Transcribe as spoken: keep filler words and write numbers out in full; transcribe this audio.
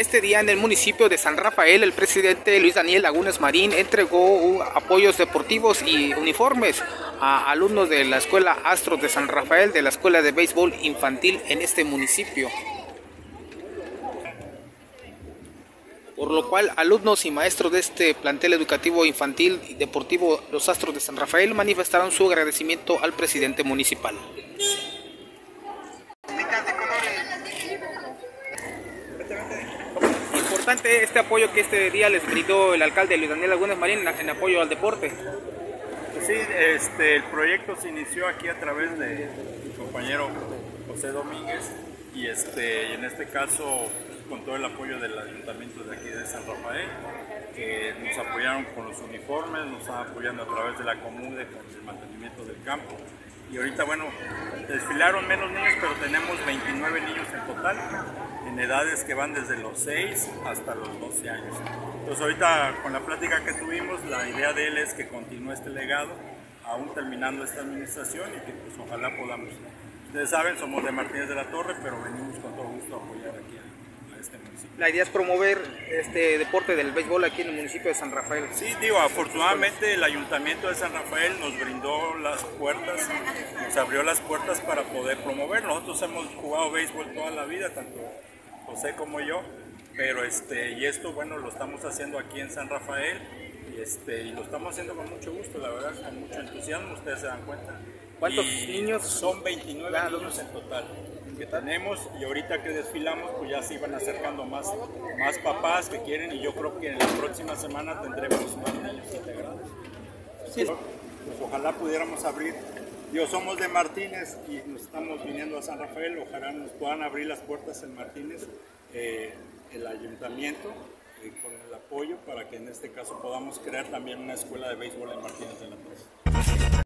Este día en el municipio de San Rafael, el presidente Luis Daniel Lagunes Marín entregó apoyos deportivos y uniformes a alumnos de la Escuela Astros de San Rafael, de la Escuela de Béisbol Infantil en este municipio. Por lo cual, alumnos y maestros de este plantel educativo infantil y deportivo Los Astros de San Rafael manifestaron su agradecimiento al presidente municipal. Importante este apoyo que este día les brindó el alcalde Luis Daniel Lagunes Marín en apoyo al deporte. Pues sí, este, el proyecto se inició aquí a través de mi compañero José Domínguez y este, en este caso con todo el apoyo del ayuntamiento de aquí de San Rafael, que nos apoyaron con los uniformes, nos están apoyando a través de la Comude con el mantenimiento del campo. Y ahorita, bueno, desfilaron menos niños, pero tenemos veintinueve niños en total, en edades que van desde los seis hasta los doce años. Entonces ahorita con la plática que tuvimos, la idea de él es que continúe este legado, aún terminando esta administración, y que pues ojalá podamos. Ustedes saben, somos de Martínez de la Torre, pero venimos con todo gusto a apoyar aquí a, a este municipio. La idea es promover este deporte del béisbol aquí en el municipio de San Rafael. Sí, digo, afortunadamente el ayuntamiento de San Rafael nos brindó las puertas, nos abrió las puertas para poder promover. Nosotros hemos jugado béisbol toda la vida, tanto José como yo, pero este, y esto, bueno, lo estamos haciendo aquí en San Rafael, y, este, y lo estamos haciendo con mucho gusto, la verdad, con mucho entusiasmo, ustedes se dan cuenta. ¿Cuántos y niños? Son veintinueve niños en total que tenemos, y ahorita que desfilamos pues ya se iban acercando más, más papás que quieren, y yo creo que en la próxima semana tendremos más niños integrados. Sí. Pues ojalá pudiéramos abrir, yo somos de Martínez y nos estamos viniendo a San Rafael, ojalá nos puedan abrir las puertas en Martínez, eh, el ayuntamiento, eh, con el apoyo para que en este caso podamos crear también una escuela de béisbol en Martínez de la Torre.